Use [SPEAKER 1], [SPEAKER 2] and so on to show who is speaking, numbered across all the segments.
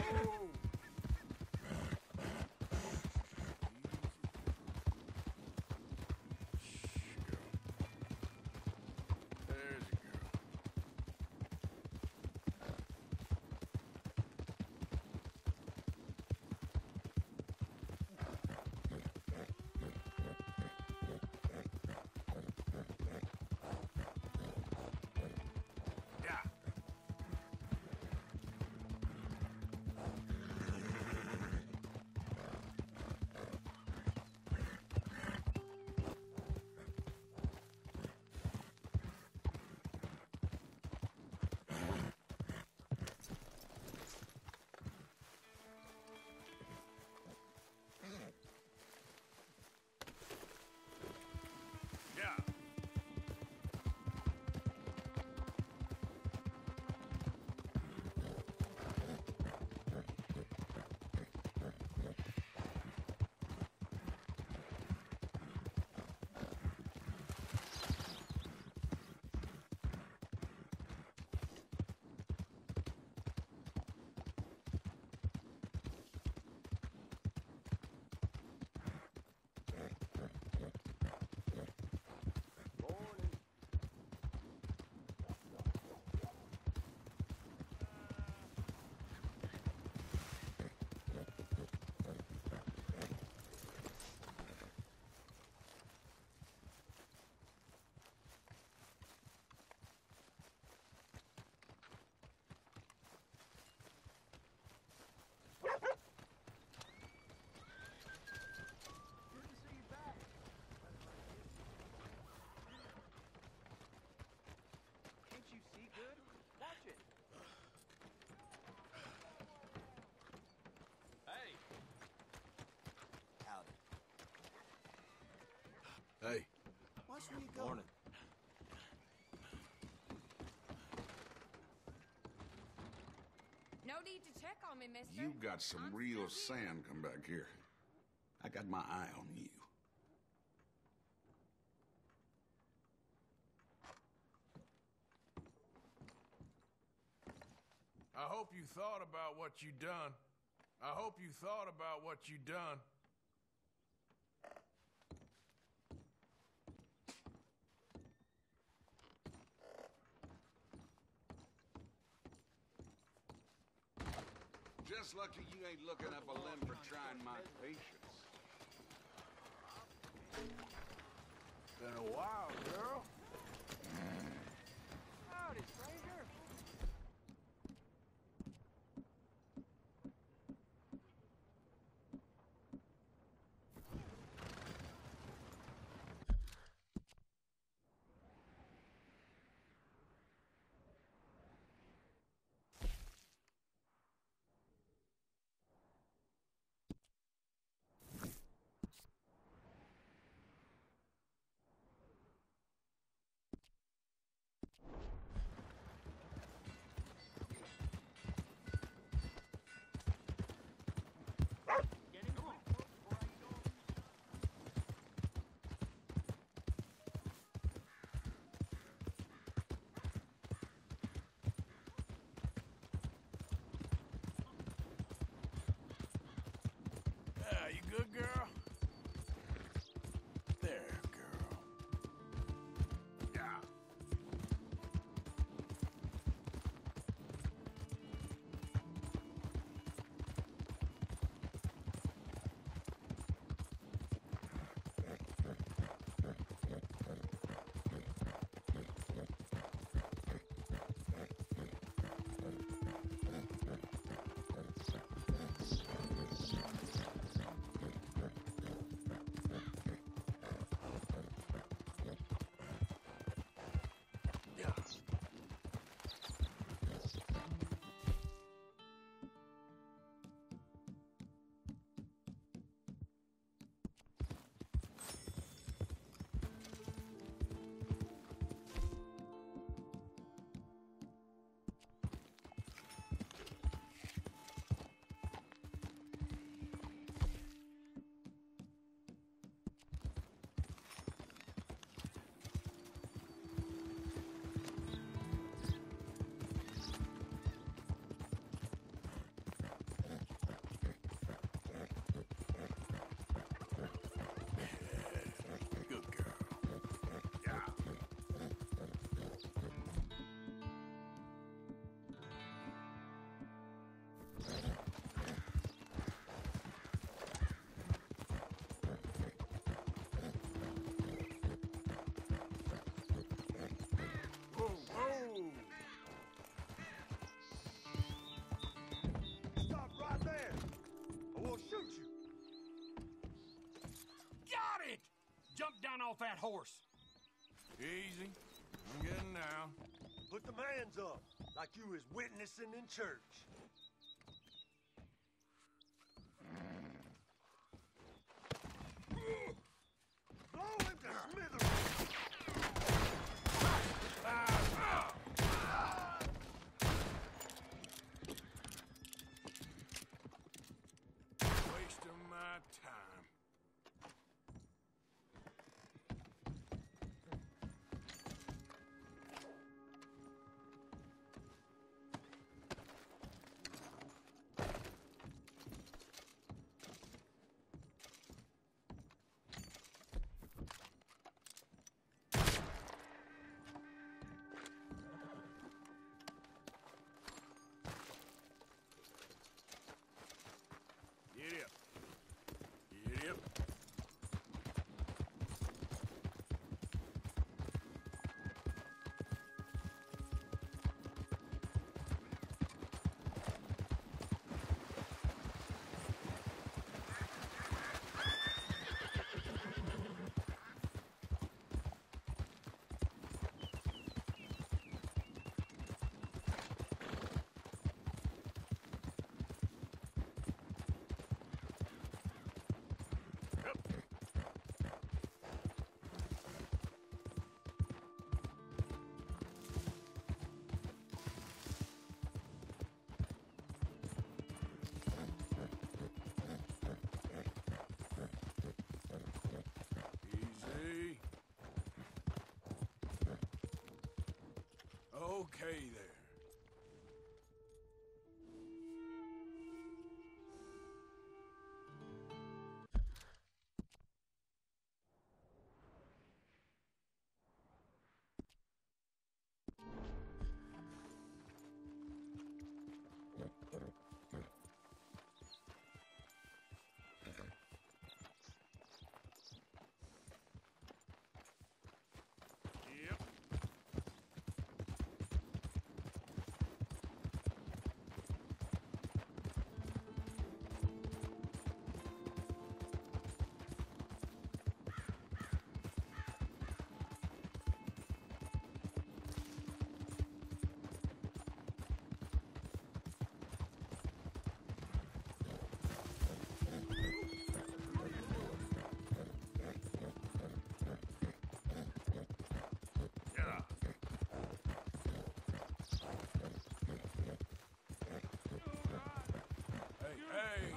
[SPEAKER 1] There's a girl. Yeah. Yeah.
[SPEAKER 2] Can't you see good? Watch it. Hey.
[SPEAKER 3] Howdy.
[SPEAKER 1] Hey.
[SPEAKER 3] Watch where you go.
[SPEAKER 2] Morning.
[SPEAKER 4] No need to check on me, mister.
[SPEAKER 1] You got some
[SPEAKER 4] I'm
[SPEAKER 1] real
[SPEAKER 4] still here.
[SPEAKER 1] sand come back here. I got my eye on you.
[SPEAKER 5] I hope you thought about what you done. I hope you thought about what you done.
[SPEAKER 1] Just lucky you ain't looking up a limb for trying my patience.
[SPEAKER 5] Been a while, girl.
[SPEAKER 2] Howdy, stranger.
[SPEAKER 3] down off that horse.
[SPEAKER 5] Easy. I'm getting down.
[SPEAKER 4] Put the hands up, like you was witnessing in church. Blow him to smithereens!
[SPEAKER 5] Wasting my time. Get up. Get up. Easy. Okay there. Yep. Yeah. Hey, hey.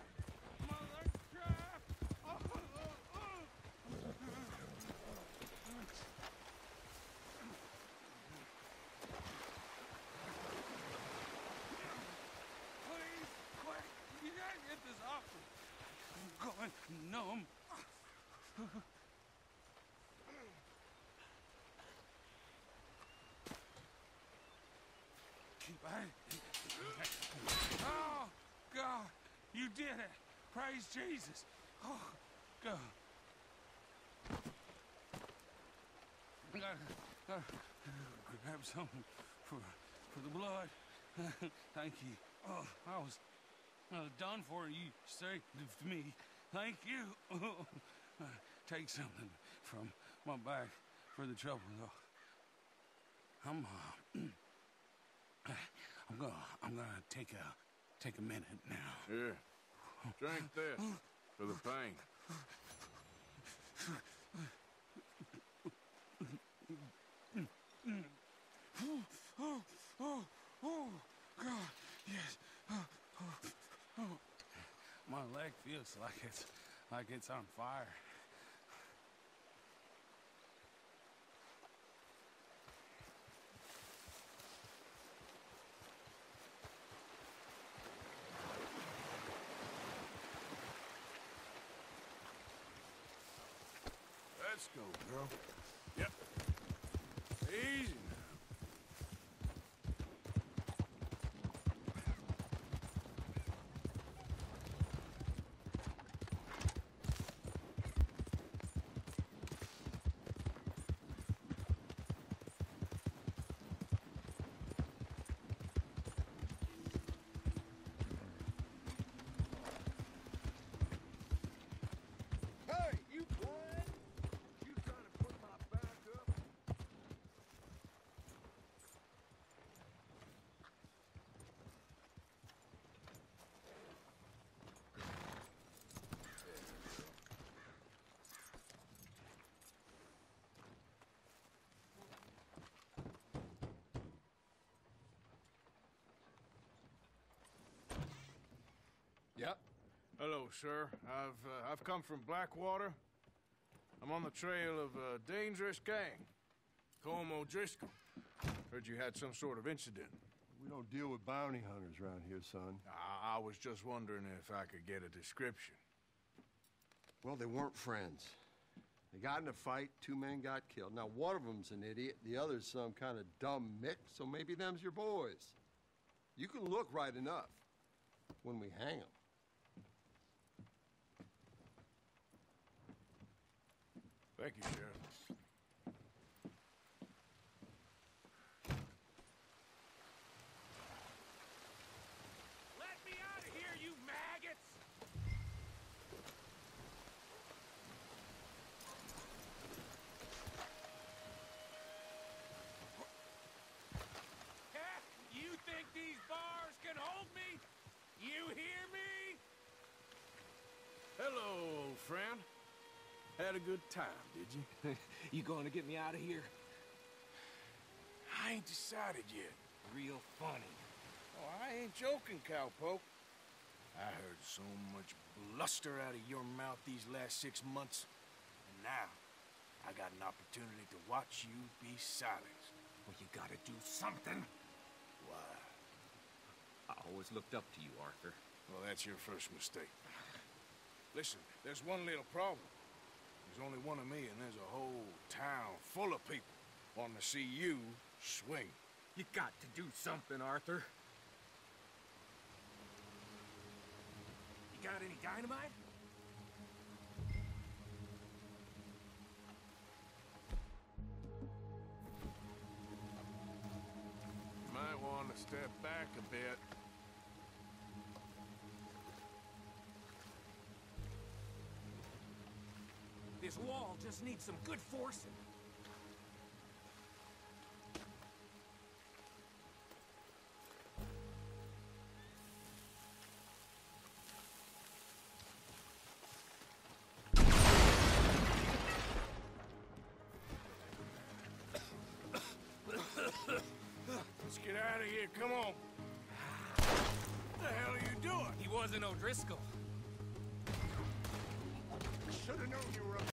[SPEAKER 3] Please, quick, you gotta get this off me. I'm going numb. Keep at it. Oh, God, you did it. Praise Jesus. Oh, God. Gotta grab something for the blood. Thank you. Oh, I was done for. You saved me. Thank you. Take something from my bag for the trouble, though. I'm gonna take a minute now.
[SPEAKER 5] Here. Drink this for the pain.
[SPEAKER 3] Oh, God, yes. My leg feels like it's on fire.
[SPEAKER 5] Let's go, girl. Yep. Easy now.
[SPEAKER 4] Hey, you blind? You
[SPEAKER 5] Hello, sir. I've come from Blackwater. I'm on the trail of a dangerous gang. Colm O'Driscoll. Heard you had some sort of incident.
[SPEAKER 6] We don't deal with bounty hunters around here, son.
[SPEAKER 5] I was just wondering if I could get a description.
[SPEAKER 6] Well, they weren't friends. They got in a fight, 2 men got killed. Now, one of them's an idiot, the other's some kind of dumb mick, so maybe them's your boys. You can look right enough when we hang them.
[SPEAKER 5] Thank you, Sheriff.
[SPEAKER 7] Let me out of here, you maggots! You think these bars can hold me? You hear me?
[SPEAKER 5] Hello, old friend. Had a good time, did you?
[SPEAKER 7] You going to get me out of here?
[SPEAKER 5] I ain't decided yet.
[SPEAKER 7] Real funny.
[SPEAKER 5] Oh, I ain't joking, cowpoke. I heard so much bluster out of your mouth these last 6 months. And now, I got an opportunity to watch you be silenced.
[SPEAKER 7] Well, you gotta do something.
[SPEAKER 5] Why?
[SPEAKER 7] I always looked up to you, Arthur.
[SPEAKER 5] Well, that's your first mistake. Listen, there's one little problem. There's only one of me, and there's a whole town full of people wanting to see you swing.
[SPEAKER 7] You got to do something, Arthur. You got any dynamite?
[SPEAKER 5] Might want to step back a bit.
[SPEAKER 7] This wall just needs some good forcing.
[SPEAKER 5] Let's get out of here, come on. What the hell are you doing?
[SPEAKER 7] He wasn't O'Driscoll.
[SPEAKER 5] Should've known you were up